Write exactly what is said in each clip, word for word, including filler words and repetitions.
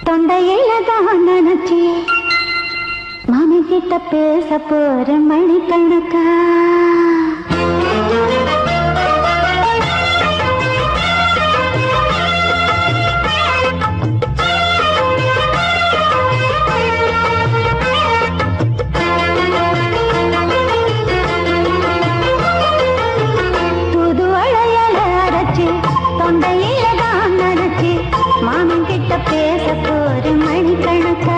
தொண்டையில தான் நினைச்சி மாமி கிட்ட பேச போற மணிக்கணக்கா பேச போற மணிக்கணக்கா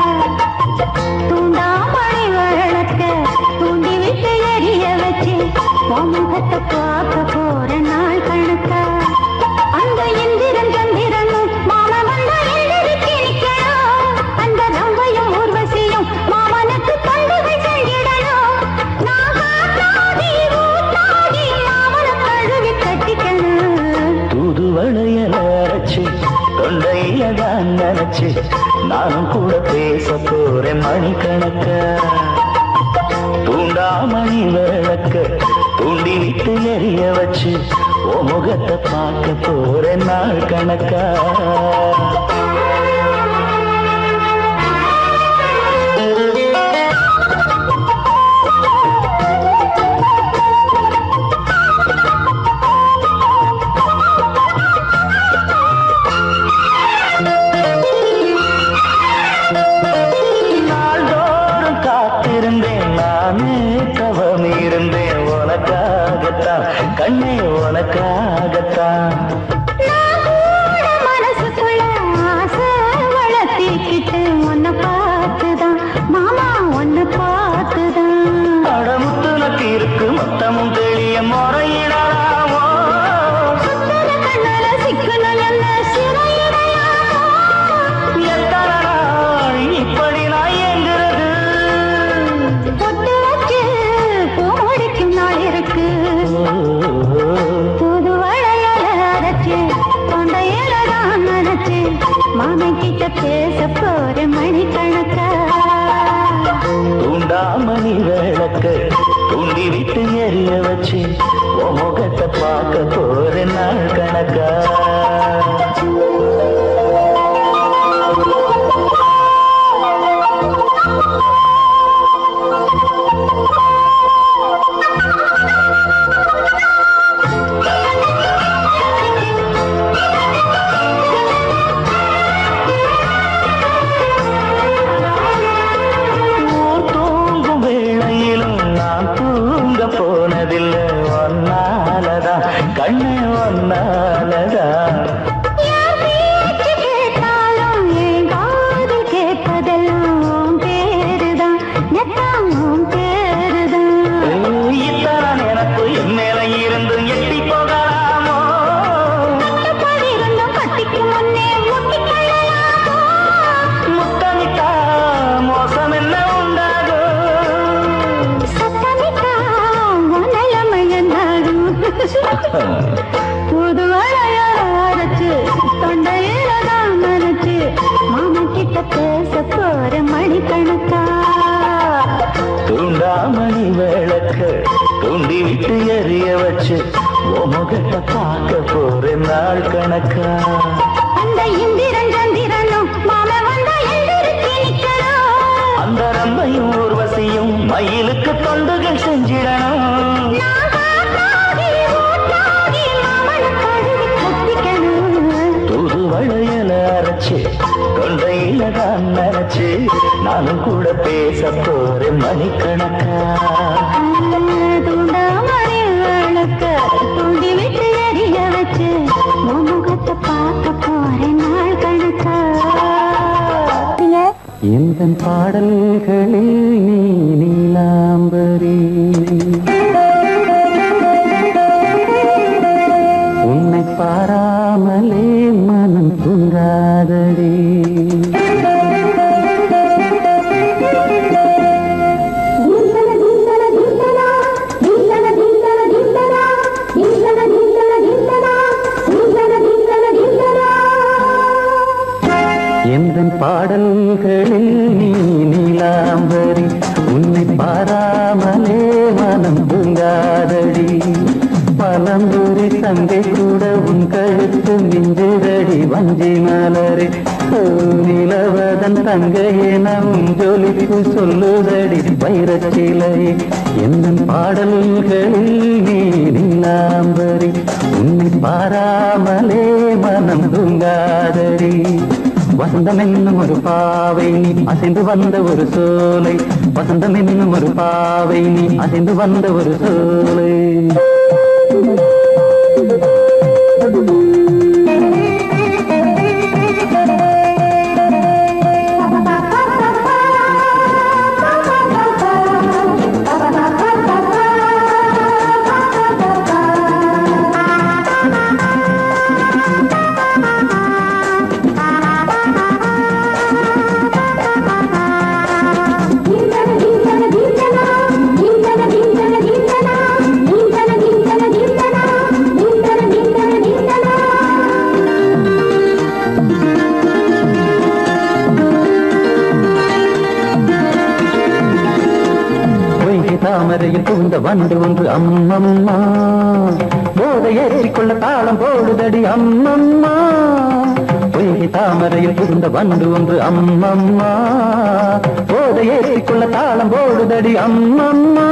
தூண்டாமணி வழக்க தூண்டி விட்டு எரிய வச்சு முகத்தை பார்க்க போற நாள் கணக்கா அந்த இந்திரன் சந்திரனும் மாமா வந்தா எந்திரிச்சு நிக்கணும் அந்த ரம்பையும் ஊர்வசியும் மாமனுக்கு தொண்டுகள் செஞ்சிடணும் நான் காத்தாடி ஊத்தாடி மாமனை கழுவி கட்டிக்கணும் தூது வளையல அரைச்சு தொண்டையில தான் நினைச்சு நானும் கூட பேச போறேன் மணிக்கணக்க தூண்டாமணி விளக்க தூண்டி விட்டு எரிய வச்சு ஓ முகத்தை பார்க்க போறேன் நாள் கணக்கா கண்ணே உனக்காகத்தான் மனசுக்குள்ள ஆசை வளர்த்திக்கிட்டு உன்னை பார்த்துதான் மாமா உன்னை பார்த்துதான் அடமுத்துனக்கு இருக்கு மொத்தமும் தெளிய முறையிடலாமோ கண்ணால சிக்கணும் என்ன சிறையிடையாமோ எத்தனை நாள் இப்படி நான் எங்கிறது பொட்டு வச்சு பூ முடிக்கும் நாள் இருக்கு புது வளையல அரைச்சு தொண்டையில தான் நினைச்சு மாமி கிட்ட பேச போற மணிக்கணக்கா தூண்டாமணி விளக்க தூண்டி விட்டு எரிய வச்சு உன் முகத்தை பார்க்க போற நாள் கணக்கா போனதில்லை ஒன்னாலதான் கண்ணு ஒன்னாலதான் கேட்டாலும் என் காது கேட்பதெல்லாம் பேருதான் நெத்தாம் பேருதான் இத்தான் எனக்கு என் மேல இருந்து எட்டி போகலாமோ இருந்தும் கட்டிக்கு முன்னே முட்டிக்கொள்ளலாமோ முத்தமிட்டா மோசம் என்ன புது வளையச்சு தொண்டையில தான் நினைச்சு மாமா கிட்ட பேச போற மணிக்கணக்கா தூண்டாமணி விளக்க தூண்டி விட்டு எரிய வச்சு முகத்தை பார்க்க போற நாள் கணக்கா அந்த இந்திரன் சந்திரனும் மாமா வந்தா எந்திரிச்சு நிக்கணும் அந்த ரம்பையும் ஊர்வசியும் மயிலுக்கு தொண்டுகள் செஞ்சிடணும் தூது வளையல அரைச்சு தொண்டையில தான் நினைச்சு நானும் கூட பேச போறேன் மணிக்கணக்கா தூண்டாமணி விளக்க தூண்டி விட்டு எரிய வச்சு முகத்தை பார்க்க போறேன் நாள் கணக்கா இந்த பாடல்களில் நீ நீலாம்பரி உன்னை பாராமலே மனம் தூங்காதடி எந்தன் பாடல்களில் நீ நீலாம்பரி உன்னை பாராமலே மனம் தூங்காதடி பலம்புரி தங்கை கூட உன் கழுத்து மிஞ்சுதடி என்றதடி வஞ்சி மலரே நிலவதன் தங்கையே நம் ஜொலிப்பு சொல்லுதடி வைரச்சிலையே என்ன பாடல்களில் நீ நீலாம்பரி உன்னை பாராமலே மனம் தூங்காதடி வசந்தம் என்னும் ஒரு பாவை நீ அசைந்து வந்த ஒரு சோலை வசந்தம் என்னும் ஒரு பாவை நீ அசைந்து வந்த ஒரு சோலை தாமரையில் புகுந்த வண்டு ஒன்று அம்மம்மா போதை ஏற்றிக்கொள்ள தாளம் போடுதடி அம்மம்மா பொய்கை தாமரையில் புகுந்த வண்டு ஒன்று அம்மம்மா போதை ஏற்றிக்கொள்ள தாளம் போடுதடி அம்மம்மா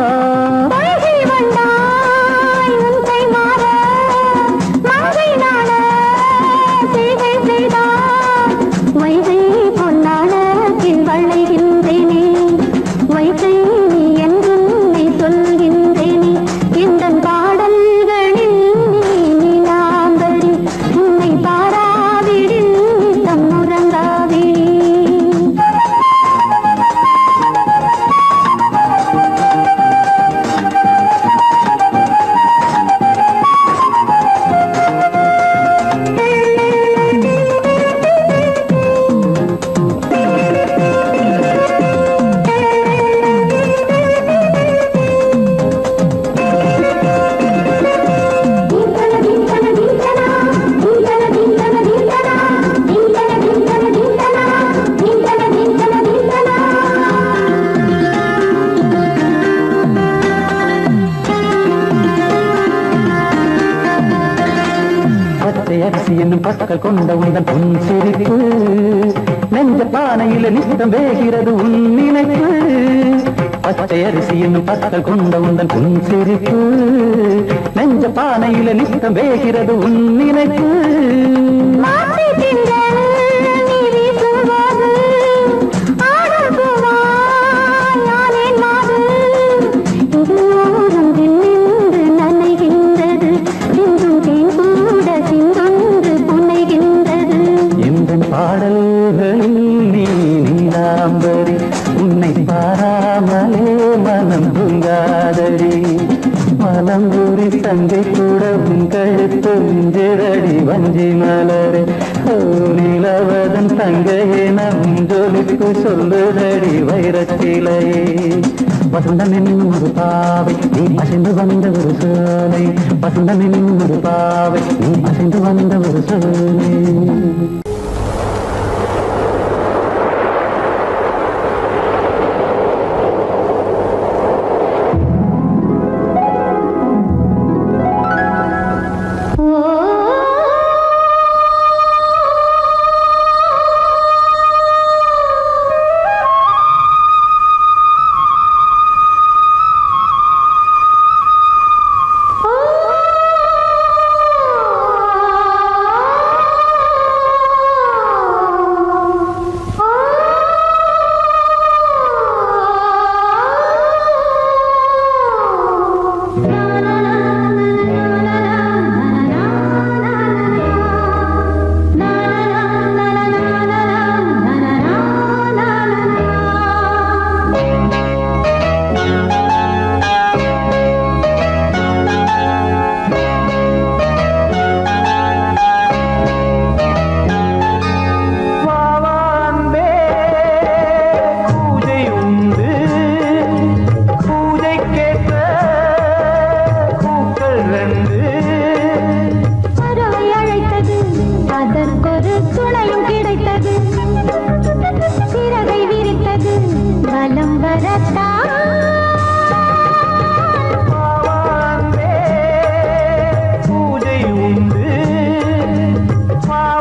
என்னும் பற்கள் கொண்ட உந்தன் பொன் சிரிப்பு நெஞ்ச பானையில நித்தம் வேகிறது உன் நினைப்பு பச்சை அரிசி என்னும் பற்கள் கொண்ட உந்தன் பொன் சிரிப்பு நெஞ்ச பானையில நித்தம் வேகிறது உன் நினைப்பு பாடல்களில் நீ நீலாம்பரி உன்னை பாராமலே மனம் தூங்காதடி மலம்பூரி தங்கை கூட உன் கழுத்து மிஞ்சிரடி வஞ்சி மலரே நிலவதன் தங்கையே நம் ஜொலிப்பு சொல்லுதடி வைரச்சிலையே வசந்தம் என்னும் ஒரு பாவை நீ அசைந்து வந்த ஒரு சோலை வசந்தம் என்னும் ஒரு பாவை நீ அசைந்து வந்த ஒரு சோலை பூஜை உண்டு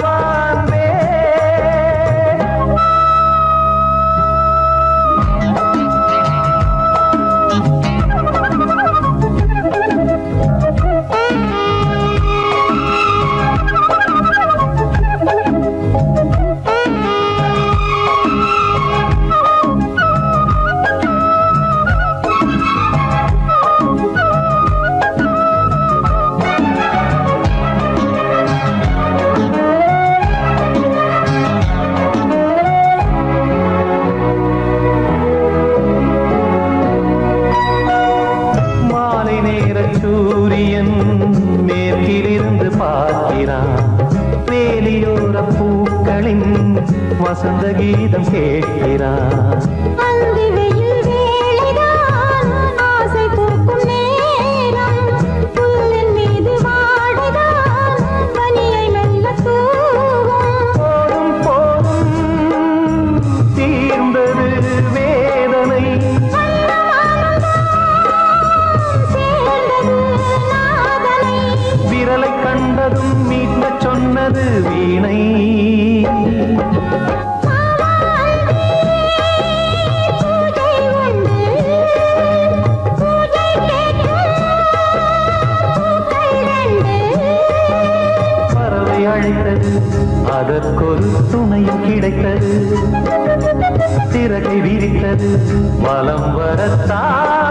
வேலியோர பூக்களின் வசந்த கீதம் கேட்கிறார். வீணை பறவை அழைத்தது, அதற்கொரு துணையும் கிடைத்தது. சிறகை விரித்தது, வலம் வரத்தா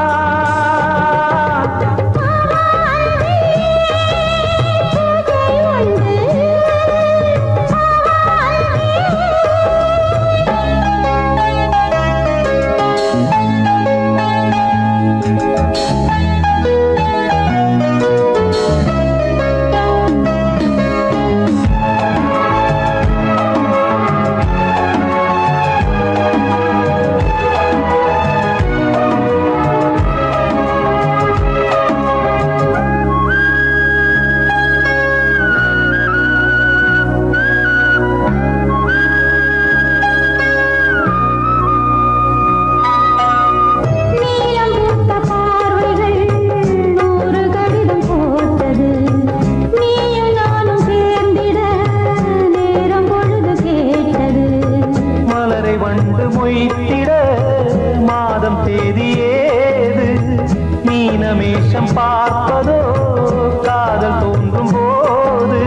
மீனமேஷம் பார்ப்பதோ காதல் தோன்றும் போது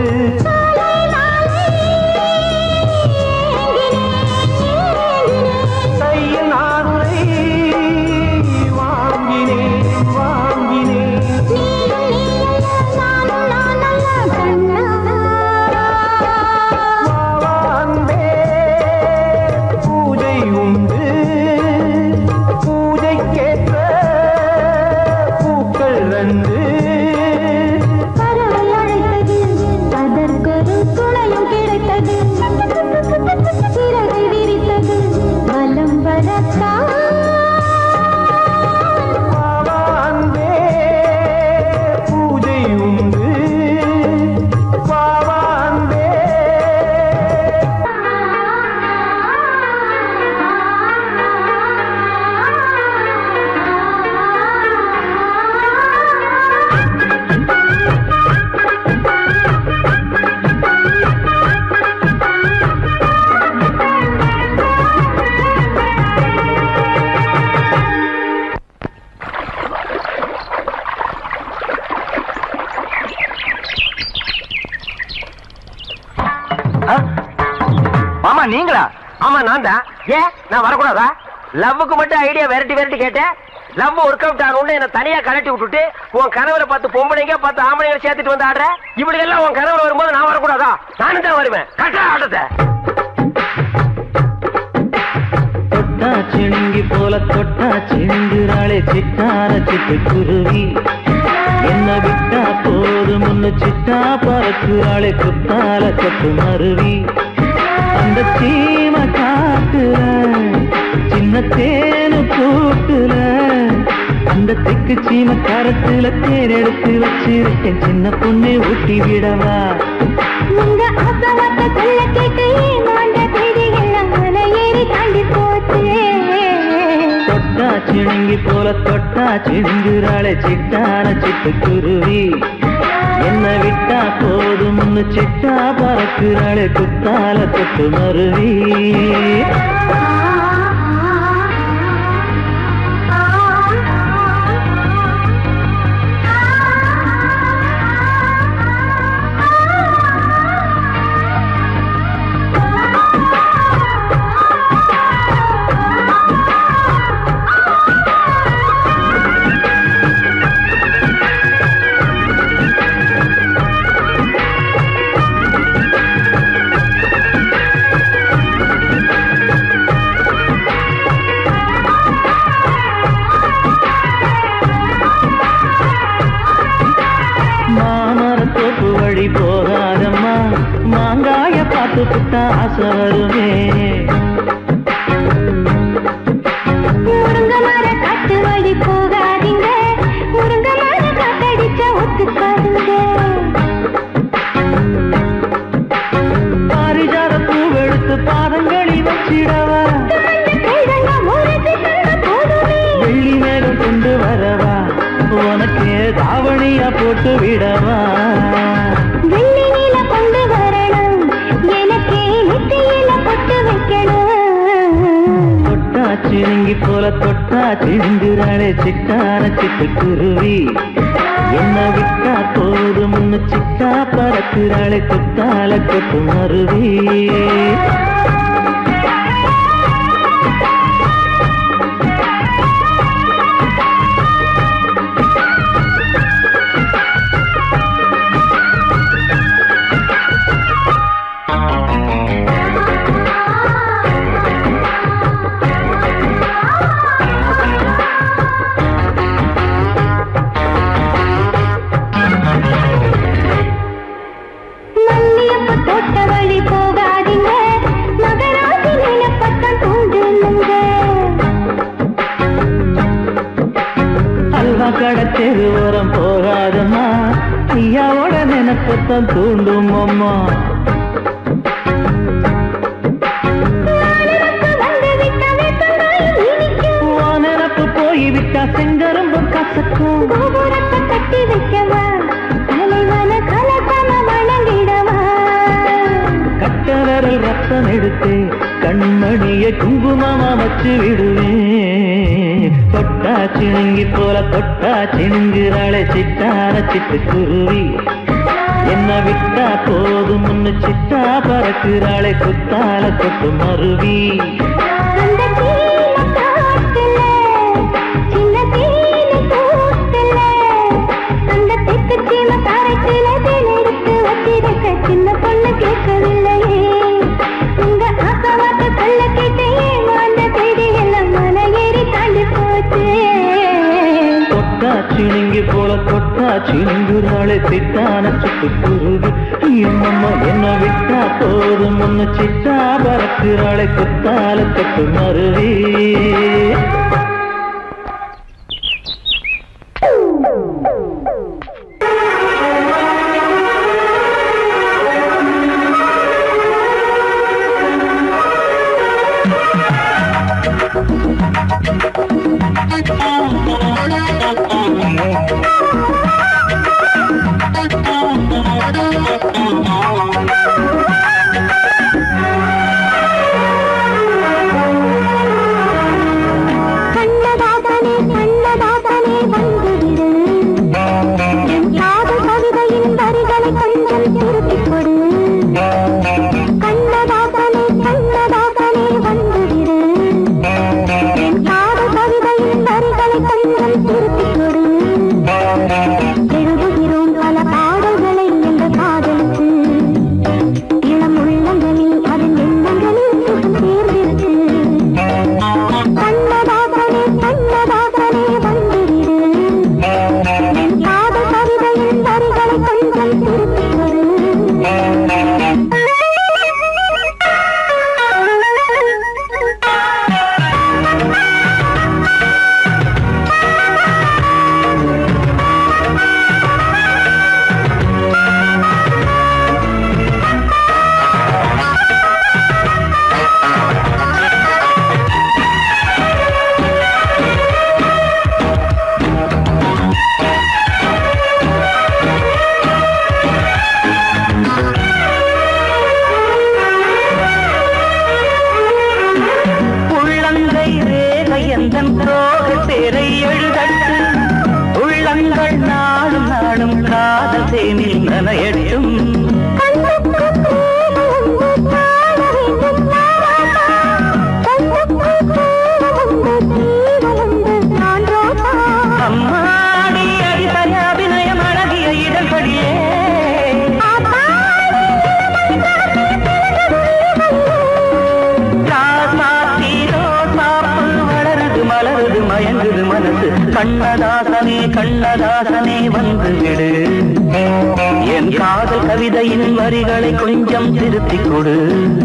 கையில் நானுரை வாங்கினேன் வாங்கினேன் வாவாந்தே பூஜை உண்டு பூஜைக்கேற்ற பறவை அழைத்தது, அதற்கொரு துணையும் கிடைத்தது. சிறகை விரித்தது, வலம் வரத்தா பூஜை உண்டு வாவாந்தே. மாமா நீங்களா? ஆமா நான் தான். ஏன் நான் வரக்கூடாதா? லவ்வுக்கு மட்டும் ஐடியா வெரைட்டி வெரைட்டி கேட்டேன். லவ் ஒர்க் அவுட் ஆகணும்னு என்ன தனியா கலட்டி விட்டுட்டு உன் கனவுல பார்த்து பொம்பளைங்க பார்த்து ஆம்பளைங்க சேர்த்துட்டு வந்து ஆடுற. இப்படி எல்லாம் உன் கனவுல வரும்போது நான் வரக்கூடாதா? நானும் தான் வருவேன். கட்டா ஆட்டத்தை தொட்டா சிணுங்கி போல தொட்டா சிணுங்குறாளே சிட்டார சிட்டு குருவி. என்ன விட்டா போதும் முன்னு சிட்டா பறக்குறாளே குத்தால கொத்து மருவி. அந்த சீம காட்டுல சின்ன தேனு கூட்டுல அந்த தெக்கு சீம கரத்துல தேர் எடுத்து வச்சிருக்கேன். சின்ன பொண்ணு ஊட்டி விடவா? தொட்டா சிணுங்கி போல தொட்டா சிணுங்குறாளே சிட்டான சிட்டு குருவி. என்ன விட்டா போதும் சிட்டா பறக்குறாளே குத்தால தொட்டு மருவி. மாங்காய பார்த்து புட்டா ஆசை வருமே. முருங்க மர காட்டு வழி போகாதீங்க, முருங்க மர காத்தடிச்ச ஒத்துக்காதுங்க. பாரிஜாத பூவெடுத்து பாதங்களில் வச்சிடவா, வெள்ளி மேகம் கொண்டு வரவா, உனக்கு தாவணியா போட்டு விடவா. வெள்ளி நீல கொண்டு வரணும், எனக்கு நெத்தியில பொட்டு வைக்கணும். தொட்டா சிணுங்கி போல தொட்டா சிந்துறாளே சிட்டான சிட்டுக்குருவி, என்ன விட்டா போதும் முன்னு சிட்டா பறக்குறாளே கொத்தால கொத்து மருவி. தெருவோரம் போகாதம்மா, ஐயாவோட நினைப்பத்தான் தூண்டும் அம்மா. நினப்பு போய்விட்டா செங்கரும்பும் கசக்கும். கட்டி வைக்கவா, தலைவன கலசம வணங்கிடவா. கட்டவரல் ரத்தம் எடுத்து கண்மணிய குங்குமமா வச்சு விடுவேன். தொட்டா சிணுங்கி போல தொட்டா சிணுங்குறாளே சிட்டான சிட்டுக்குருவி, என்ன விட்டா போதும் முன்னு சிட்டா பறக்குறாளே குத்தால கொத்து மருவி. சின்ன பொண்ணு கேட்கவில்லையே, உங்க ஆசவாட்ட சொல்ல கேட்டையே, அந்த தேடி எல்லாம் மன ஏறி தாண்டி போச்சு. தொட்டா சிணுங்கி போல தொட்டா சிணுங்குறாளே சிட்டான சிட்டுக்குருவி, அம்மா என்ன விட்டா போதும் முன்னு சிட்டா பறக்குறாளே குத்தால கொத்து மருவி. கண்ணதாசனே கண்ணதாசனே வந்து விடு. என் காதல் கவிதையின் வரிகளை கொஞ்சம் திருத்திக் கொடு.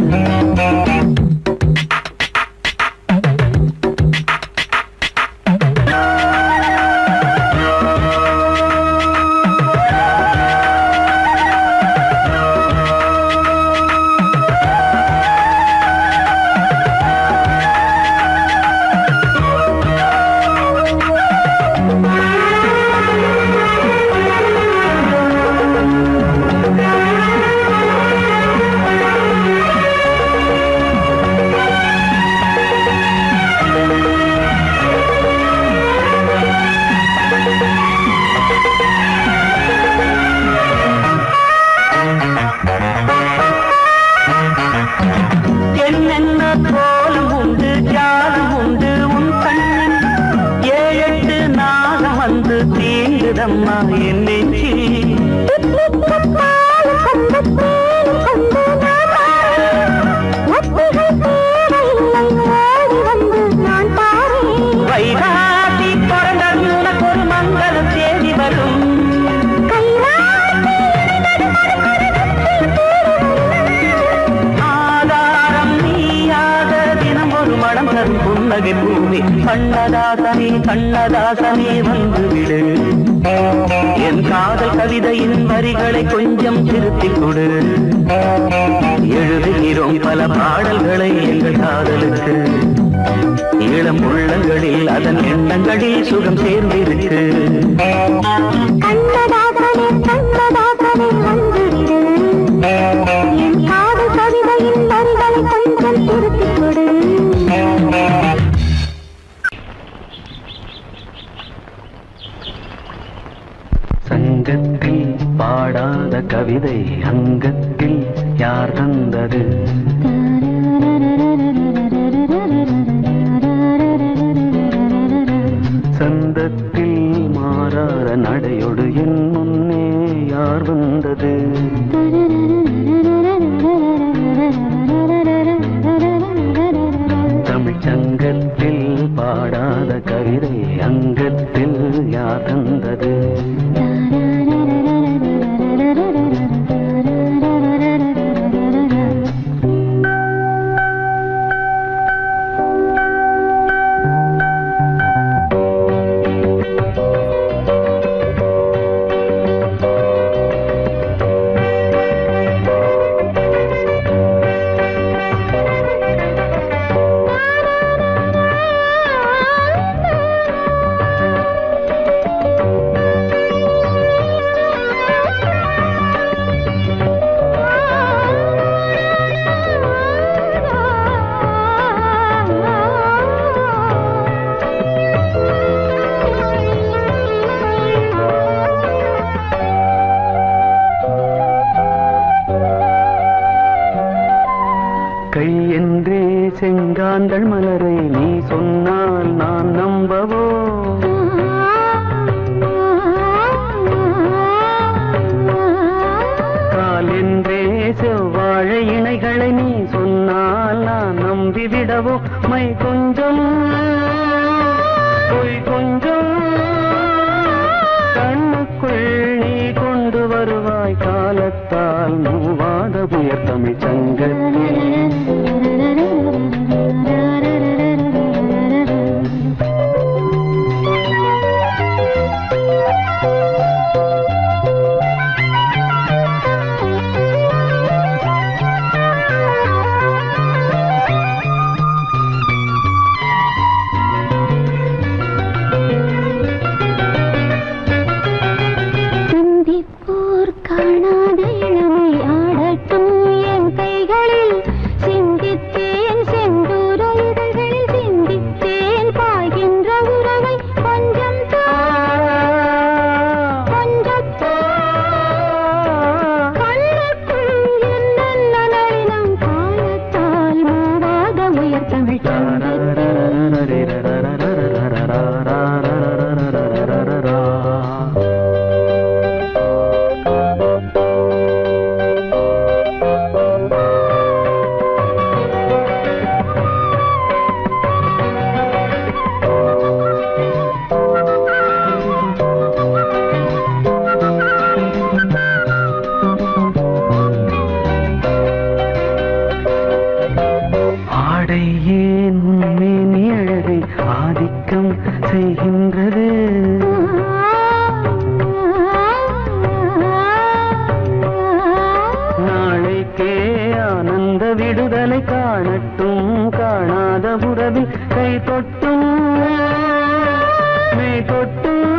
கண்ணதாசனே கண்ணதாசனே வந்துவிடு. என் காதல் கவிதையின் வரிகளை கொஞ்சம் திருத்திக் கொடு. எழுதுகிறோம் பல பாடல்களை எங்கள் காதலுக்கு. இளம் உள்ளங்களில் அதன் எண்ணங்களில் சுகம் சேர்ந்திருக்கு. கண்ணதாசனே கண்ணதாசனே வந்துவிடு. என் காதல் கவிதையின் வரிகளை கொஞ்சம் திருத்திக் கொடு. சங்கத்தில் பாடாத கவிதை அங்கத்தில் யார் தந்தது? சந்தத்தில் மாறாத நடையோடு என் முன்னே யார் வந்தது? தமிழ் சங்கத்தில் பாடாத கவிதை அங்கத்தில் யார் தந்தது? கை என்றே செங்காந்தள் மலரை நீ சொன்னால் நான் நம்பவோ? கால் என்றே செவ்வாழை இணைகளை நீ சொன்னால் நான் நம்பிவிடவோ? மை கொஞ்சம் பொய் கொஞ்சம் கண்ணுக்குள் நீ கொண்டு வருவாய். காலத்தால் மூவாத புயர் தமிழ் சங்கத்தில் காணாத இளமை ஆடட்டும் என் கைகளில். கையேன் உன்மேனி அழகை ஆதிக்கம் செய்கின்றது. நாளைக்கே ஆனந்த விடுதலை காணட்டும் காணாத உறவில் கை தொட்டும் மெய் தொட்டும்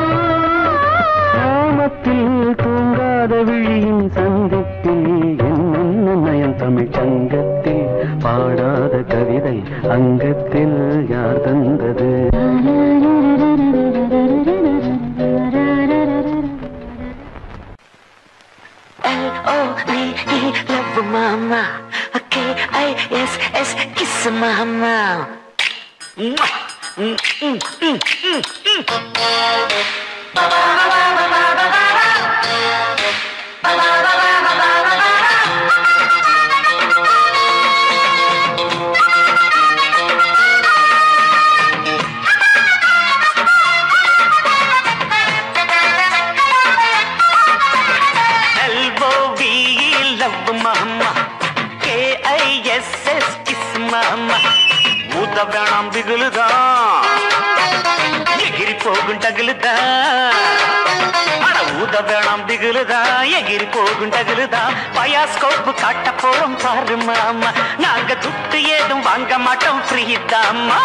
நாமத்தில் தூங்காத விழியின் சந்திப்பில் என்ன நயம் தமிழ் சங்கத்தில் பாடாத கவிதை அங்கத்தில் யார் தந்தது? Love mama, K I S S kiss mama. வேணாம் பிகுலுதா எகிரி போகும் டகுலுதா அட ஊத வேணாம் பிகுலுதா எகிரி போகும் டகுலுதா பயாஸ்கோப்பு காட்ட போறோம் பாரு மாமா நாங்க துட்டு ஏதும் வாங்க மாட்டோம் ஃப்ரீ தாமா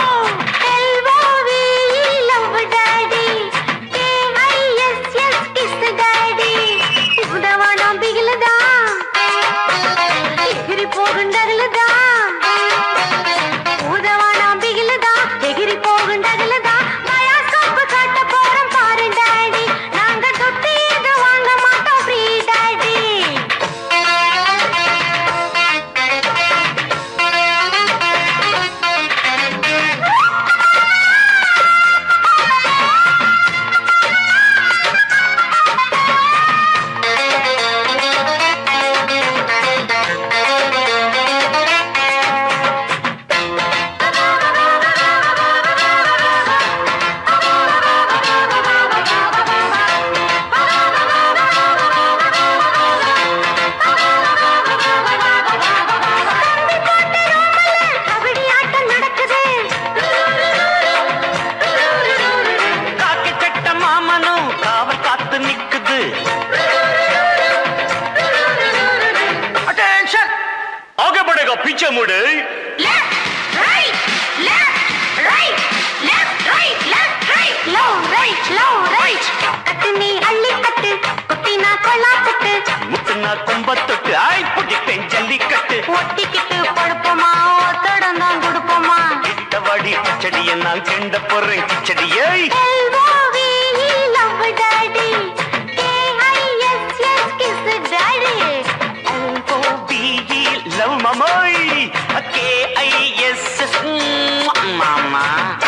पीछे मुड़े left right left right left right left right लो राइट लो राइट कटनी अल्ली कट कुटीना कोला कट मुतना कुंबत्तुट्टु आई पुडिपें जल्लिकट्टु ஒட்டிக்கிட்டு படுப்போமா ஓட்டடந்தா குடுப்போமா இட்டவடி கிச்சடியை நான் கெண்ட போறேன் கிச்சடியை L O V love daddy K I S S kiss daddy L O V love mummy K I S S மாமா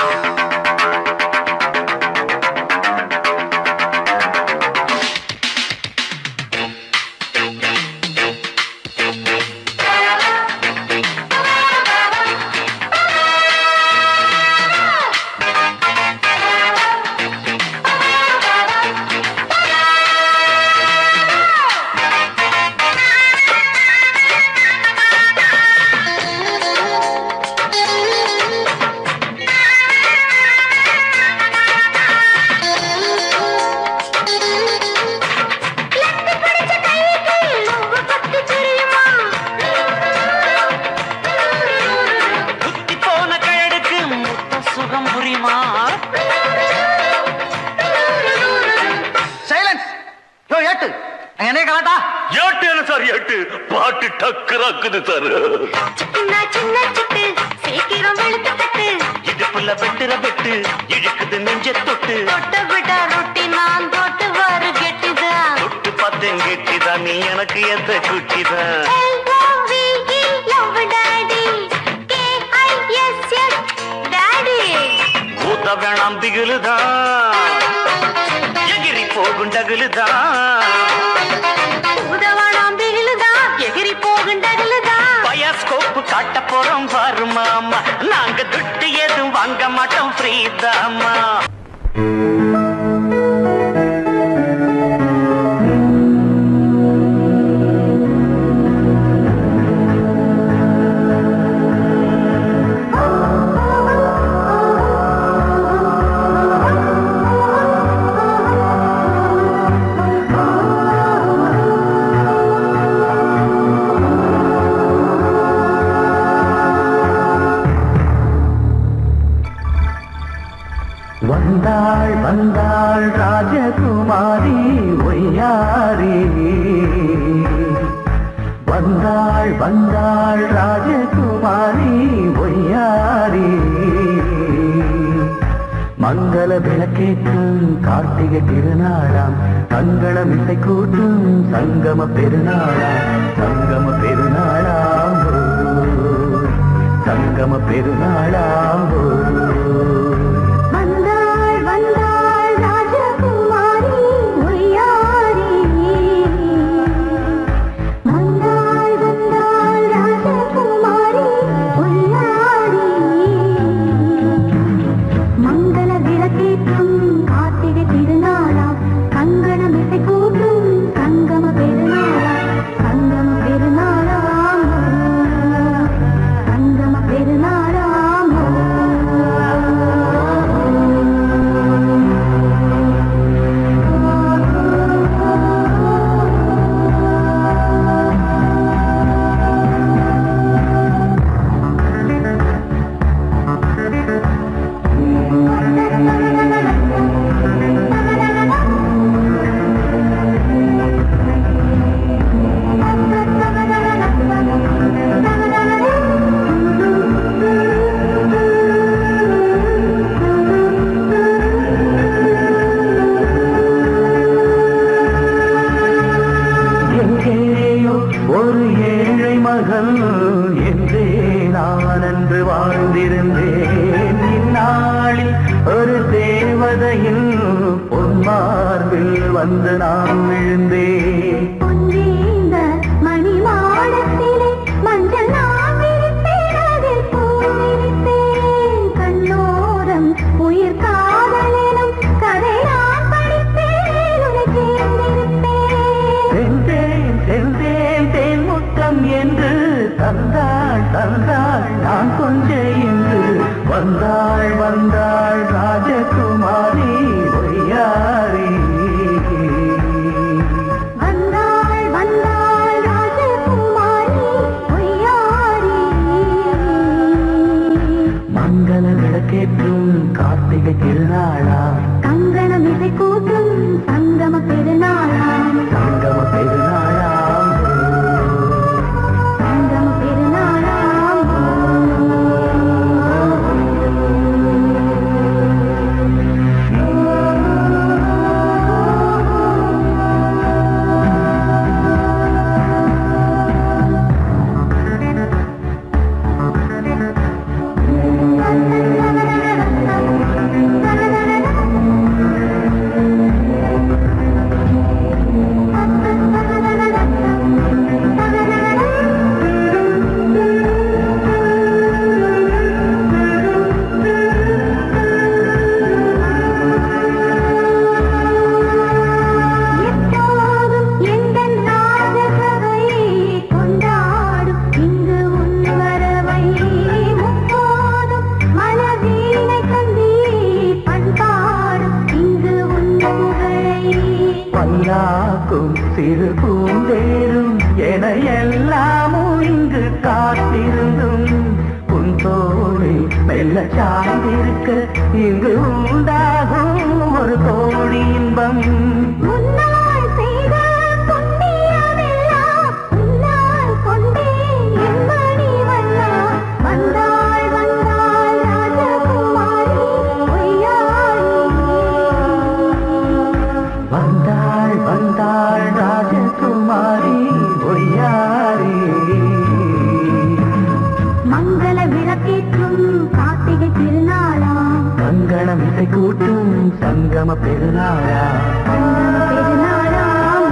பாட்டு டக்கராக்குது சார் சின்ன சின்ன சிட்டு சீக்கிரம் வெளுத்து கட்டு இடுப்புல வெட்டுற வெட்டு இழுக்குது நெஞ்ச தொட்டு தொட்ட விட்டா ரொட்டி நான் தொட்டு வாரு கெட்டிதான் தொட்டு பார்த்தேன் கெட்டிதான் நீ எனக்கு எந்த குட்டிதான் love daddy K I S S daddy ஊத்த வேணாம் திகிலுதான் எகிரி போகும் டகுலுதான் பயாஸ்கோப்பு காட்ட போறோம் பாரு மாமா நாங்க துட்டு எதுவும் வாங்க மாட்டோம் ஃப்ரீ தாமா வந்தாள் ராஜகுமாரி ஒய்யாரி வந்தாள் வந்தாள் ராஜகுமாரி ஒய்யாரி மங்கள விளக்கேற்றும் கார்த்திகை திருநாளாம் கங்கணம் இசை கூட்டும் சங்கம பெருநாளாம் சங்கம பெருநாளாம் சங்கம பெருநாளாம் வந்தாள் வந்தாள் ராஜகுமாரி ஒய்யாரி வந்தாள் வந்தாள் ராஜகுமாரி ஒய்யாரி மங்கள விளக்கேற்றும் கார்த்திகை திருநாளாம் கங்கணம் இசை கூட்டும் சங்கம பெருநாளாம் சங்கம பெருநாளாம் சங்கம பெருநாளாம் எங்கேயோ ஒரு ஏழை மகள் என்றே நான் அன்று வாழ்ந்திருந்தேன் இந்நாளில் ஒரு தேவதையில் பொன்மார்பில் வந்து நான் விழுந்தேன் பொன்னேந்த மணிமாடத்திலே மஞ்சள் நான் விரித்தேன் அதில் பூ விரித்தேன் கண்ணோரம் உயிர் காதலெனும் கதை நான் படித்தேன் உன்னை சேர்ந்திருப்பேன் சென்றேன் சென்றேன் தேன் முத்தம் என்று தந்தாள் தந்தாள் நான் கொஞ்சம் என்று வந்தாள் வந்தாள் ராஜகுமாரி ஒய்யாரி வந்தாள் வந்தாள் ராஜகுமாரி ஒய்யாரி மங்கள விளக்கேற்றும் கார்த்திகை திருநாளா கங்கணம் இசை கூட்டும் சங்கம பெருநாளாம் சங்கம பெருநாளாம் சங்கம பெருநாளாம் எப்போதும் எந்தன் ராஜசபை கொண்டாடும் இங்கு உன் வரவை முப்போதும் மனவீணை தந்தி பண்பாடும் இங்கு உன் புகழை பல்லாக்கும் சிறு பூந்தேரும் என எல்லாமும் இங்கு காத்திருந்தும் உன் தோழி மெல்ல சார்ந்திருக்க இங்கு உண்டாகும் ஒரு கோடி இன்பம் முன்னாள் செய்த புண்ணியமெல்லாம் உன்னால் கொண்டே என் மணி வண்ணா வந்தாள் வந்தாள் ராஜகுமாரி ஒய்யாரி வந்தாள் வந்தாள் ராஜகுமாரி ஒய்யாரி மங்கள விளக்கேற்றும் கார்த்திகை திருநாளாம் கங்கணம் இசை கூட்டும் சங்கம பெருநாளா பெருநாளாம்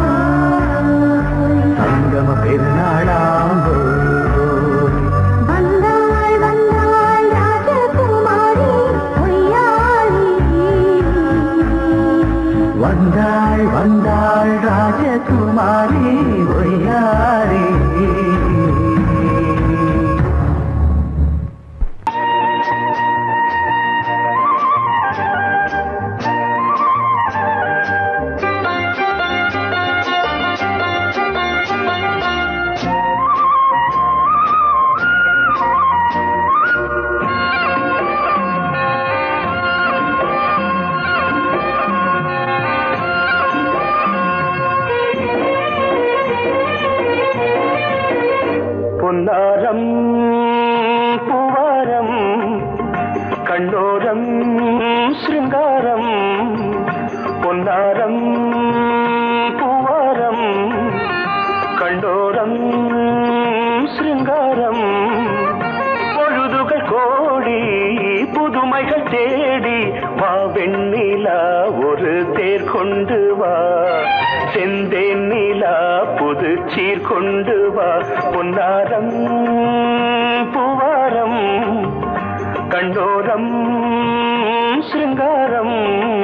சங்கம பெருநாளாம் வந்தாள் வந்தாள் ராஜகுமாரி ஒய்யாரி வந்தாள் வந்தாள் ராஜகுமாரி ஒய்யாரி பொன்னாரம் பூவாரம் கண்ணோரம் சிருங்காரம் பொன்னாரம் பூவாரம் கண்டோரம் சிருங்காரம் பொழுதுகள் கோடி புதுமைகள் தேடி வா வெண்ணிலா ஒரு தேர் கொண்டு வா செந்தேன் நிலா புது சீர் கொண்டு வா பொன்னாரம் பூவாரம் கண்டோரம் சிருங்காரம்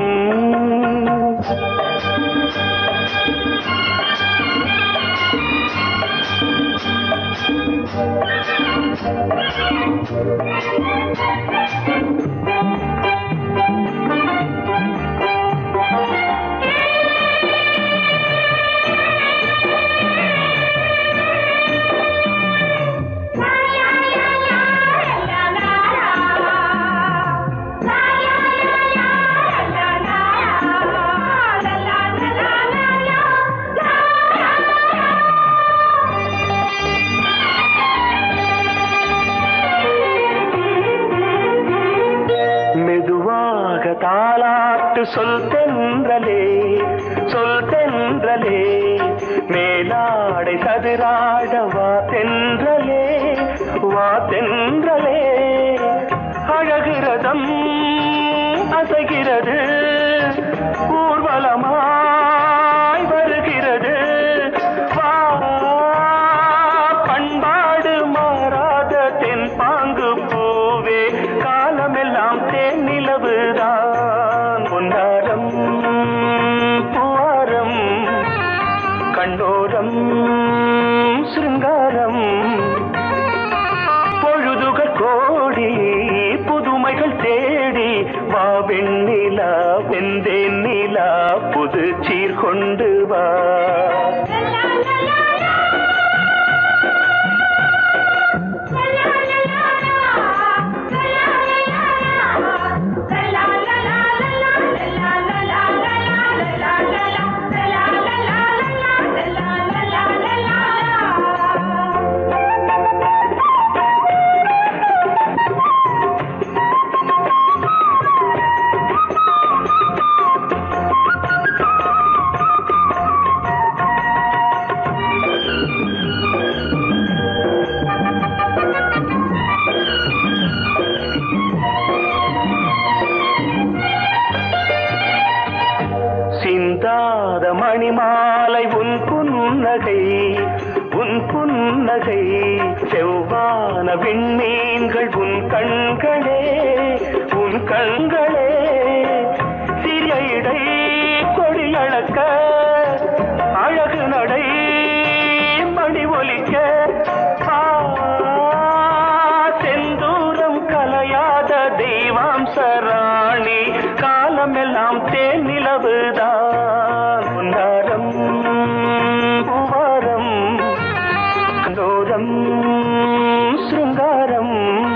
தாலாட்டு சொல் தென்றலே சொல் தென்றலே மேலாடை சதுராட வா தென்றலே வா தென்றலே அழகிறதம் அசைகிறது ஊர்வலமாய் வருகிறது வா பண்பாடு மாறாத தென் பாங்கு பூவே காலமெல்லாம் தேன் நிலவுதான் பொன்னாரம் பூவாரம் கண்டோரம் சிருங்காரம் பொழுதுகள் கோடி புதுமைகள் தேடி வா வெண்ணிலா வெந்தேன் நிலா புது சீர் கொண்டு வா சிந்தாத மணிமாலை உன் புன்னகை உன் புன்னகை செவ்வான விண்மீன்கள் உன் கண்களே உன் கண்களே சிறிய இடை கொடியளக்க அழகு நடை மணி ஒலிக்க செந்தூரம் கலையாத தெய்வாம்சராணி காலமெல்லாம் தேன் நிலவுதான் பொன்னாரம் பூவாரம் கண்டோரம் சிருங்காரம்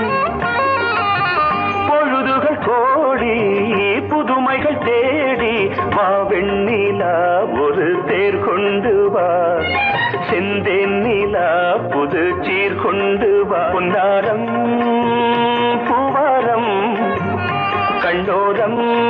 பொழுதுகள் கோடி புதுமைகள் தேடி வா வெண்ணிலா ஒரு தேர் கொண்டு வா செந்தேன் நிலா புது சீர் கொண்டு வா பொன்னாரம் பூவாரம் கண்டோரம்